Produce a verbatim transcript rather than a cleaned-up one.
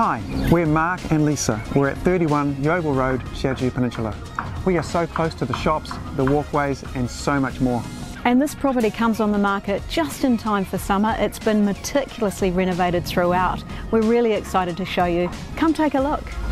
Hi, we're Mark and Lisa. We're at thirty-one Yeovil Road, Atatu Peninsula. We are so close to the shops, the walkways and so much more. And this property comes on the market just in time for summer. It's been meticulously renovated throughout. We're really excited to show you. Come take a look.